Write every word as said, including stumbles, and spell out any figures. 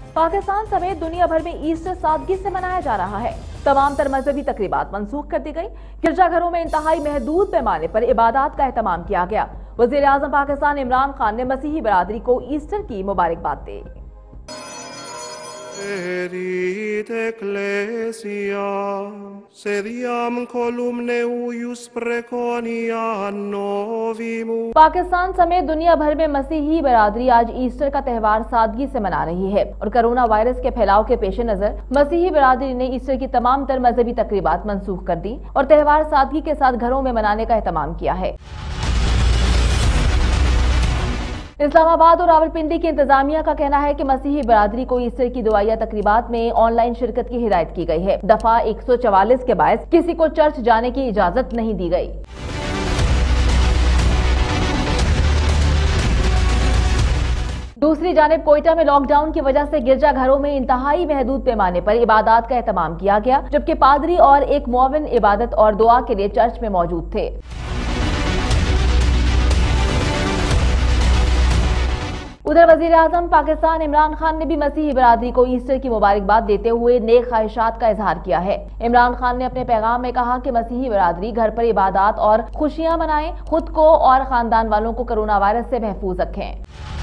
पाकिस्तान समेत दुनिया भर में ईस्टर सादगी से मनाया जा रहा है। तमाम तर मजहबी तकरीबात मंसूख कर दी गई। गिरजाघरों में इंतहाई महदूद पैमाने पर इबादत का एहतमाम किया गया। वजीर आजम पाकिस्तान इमरान खान ने मसीही बरादरी को ईस्टर की मुबारकबाद दी। पाकिस्तान समेत दुनिया भर में मसीही बरादरी आज ईस्टर का त्यौहार सादगी से मना रही है और कोरोना वायरस के फैलाव के पेश नजर मसीही बरादरी ने ईस्टर की तमाम तर मजहबी तकरीबात मंसूख कर दी और त्यौहार सादगी के साथ घरों में मनाने का एहतमाम किया है। इस्लामाबाद और रावलपिंडी की इंतजामिया का कहना है कि मसीही बरादरी को ईस्टर की दुआया तकरीबात में ऑनलाइन शिरकत की हिदायत की गई है। दफा एक सौ चवालीस के बायस किसी को चर्च जाने की इजाजत नहीं दी गई। दूसरी जानिब कोयटा में लॉकडाउन की वजह से गिरजाघरों में इंतहाई महदूद पैमाने पर इबादत का एहतमाम किया गया, जबकि पादरी और एक मुअव्विन इबादत और दुआ के लिए चर्च में मौजूद थे। उधर वजीर आजम पाकिस्तान इमरान खान ने भी मसीही बरादरी को ईस्टर की मुबारकबाद देते हुए नेक ख्वाहिशात का इजहार किया है। इमरान खान ने अपने पैगाम में कहा कि मसीही बरादरी घर पर इबादत और खुशियां मनाएं, खुद को और खानदान वालों को कोरोना वायरस से महफूज रखें।